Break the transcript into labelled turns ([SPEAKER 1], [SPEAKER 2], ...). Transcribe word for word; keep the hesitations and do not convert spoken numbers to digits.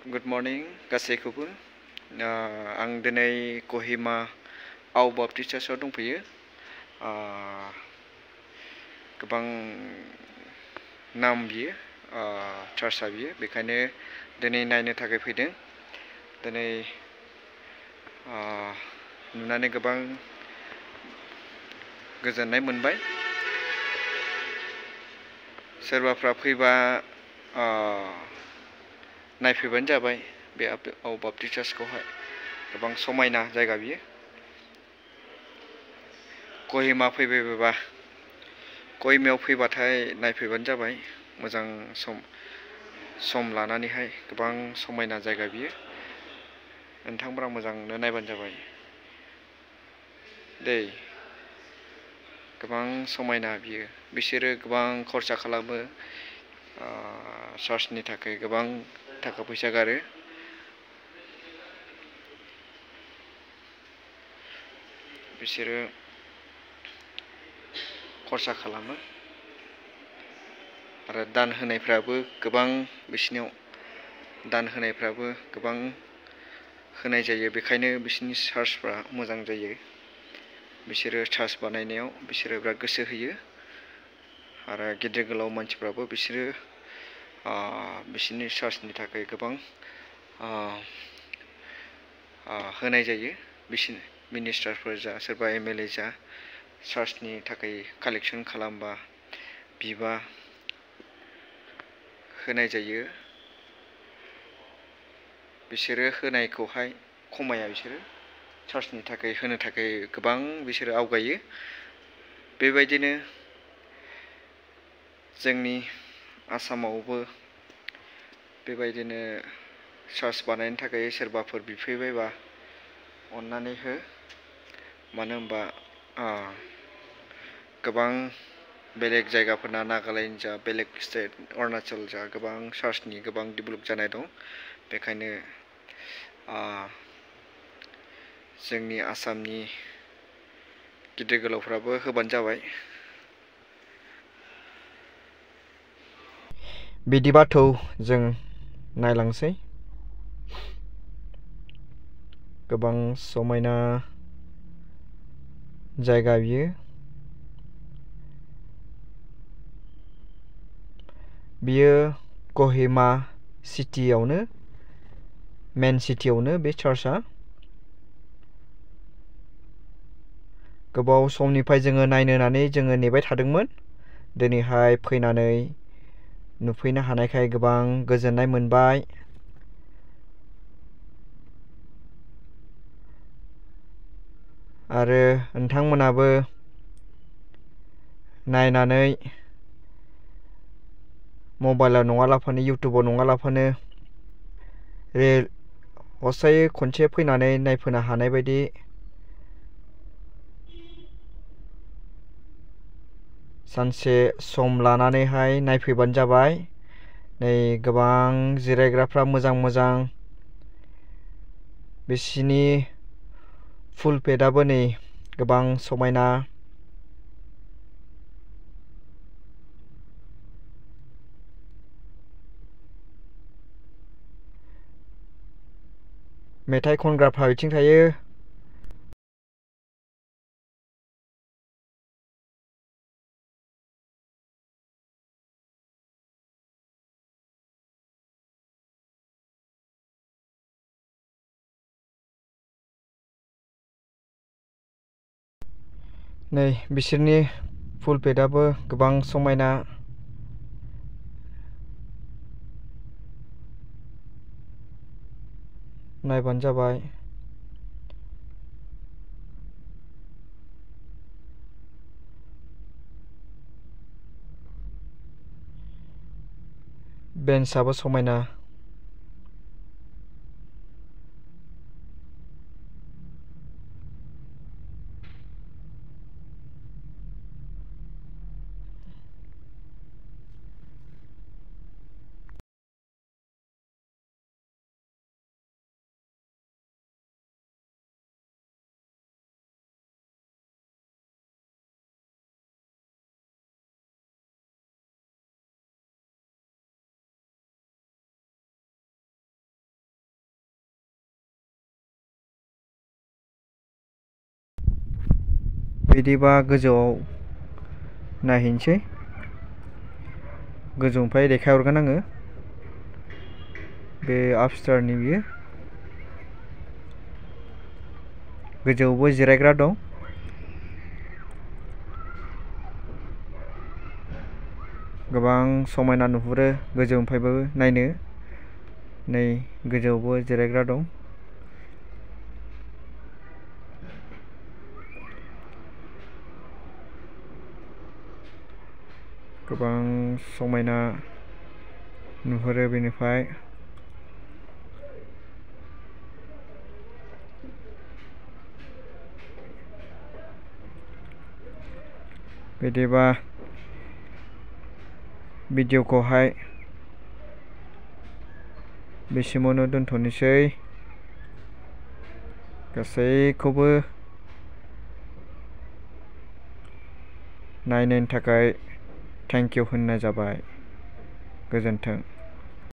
[SPEAKER 1] Good morning गासैखौबो आं दिनै कहिमा आव बाप्टिस्ट चार्चआव दंफैयो गोबां नाम बियो चार्चआ बियो बेखायनो दिनै नायनो थाखाय फैदों दिनै नुनानै गोबां गोजोननाय मोनबाय सोरबाफ्रा फैबा नायफैबानो जाबाय बे आव बाप्टिस्ट चार्चखौहाय गोबां समायना जायगा बियो कहिमा फैबायबा कहिमायाव फैबाथाय नायफैबानो जाबाय मोजां सम सम लानानैहाय गोबां समायना जायगा बियो नोंथांफोरा मोजांनो नायबानो जाबाय दै गोबां समायना बियो बिसोरो गोबां खरसा खालामो चार्चनि थाखाय गोबां थाखा फैसा गारो बिसोरो खरसा खालामो आरो दान होनायफ्राबो गोबां बिसिनियाव दान होनायफ्राबो गोबां होनाय जायो बेखायनो बिसिनि चार्चफ्रा मोजां जायो बिसोरो चार्च बानायनायाव बिसोरो बिराद गोसो होयो आरो गिदिर गोलाव मानसिफ्राबो बिसोरो बिसिनि चार्चनि थाखाय गोबां होनाय जायो बिसिनि मिनिस्टारफोर जा सोरबा एम एल ए जा चार्चनि थाखाय कालेक्सन खालामबा बिबा होनाय जायो बिसोरो होनायखौहाय खमाया बिसोरो चार्चनि थाखाय होनो थाखाय गोबां बिसोरो आवगायो बेबायदिनो जोंनि आसामावबो बेबायदिनो चार्च बानायनो थाखाय सोरबाफोर बिफैबायबा अन्नानै हो मानो होनबा गोबां बेलेग जायगाफोरना नागालेण्ड जा बेलेग स्टेट अरुणाचल जा गोबां चार्चनि गोबां डेभेलप जानाय दं बेखायनो जोंनि आसामनि गिदिर गोलावफ्राबो होबानो जाबाय बिदिबाथ' जों नायलांसै गोबां समायना जायगा बियो बियो कहिमा सिटियावनो मेन सिटियावनो बे चार्चआ गोबाव समनिफ्राय जोङो नायनो होननानै जोङो नेबाय थादोंमोन दिनैहाय फैनानै नुफैनो हानायखाय गोबां गोजोननाय मोनबाय आरो नोंथांमोनाबो नायनानै मबाइलाव नङालाफानो इउटुबाव नङालाफानो हसायै खनसे फैनानै नायफैनो हानाय बायदि सानसे सम लानानैहाय नायफैबानो जाबाय नै गोबां जिरायग्राफ्रा मोजां मोजां बिसिनि फुलपेटआबो नै गोबां समायना मेथाइ खनग्राफ्रा बिथिं थायो नै बिसोरनि फुलपेटआबो गोबां समायना नायबानो जाबाय बेन्चआबो समायना बिदिबा गोजौआव नायहैनोसै गोजौनिफ्राय देखायहरगोन आङो बे आपस्टारनि बियो गोजौआवबो जिरायग्रा दं गोबां समायना नुहुरो गोजौनिफ्रायबो नायनो नै गोजौआवबो जिरायग्रा दं गोबां समायना नुहुरो बेनिफ्राय बिदिबा भिडिअखौहाय बेसिमावनो दोनथ'नोसै गासैखौबो नायनायनि थाखाय थेंक इउ होननाय जाबाय गोजोन्थों।